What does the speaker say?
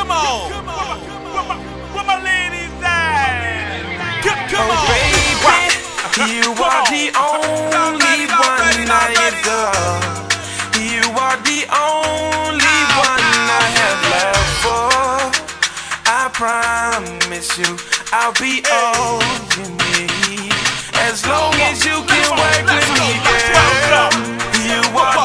on. Where my ladies at? Come on. Baby, you are the only one I adore. You are the only one I have love for. I promise you, I'll be all you need. As long as you can work with me, girl. You are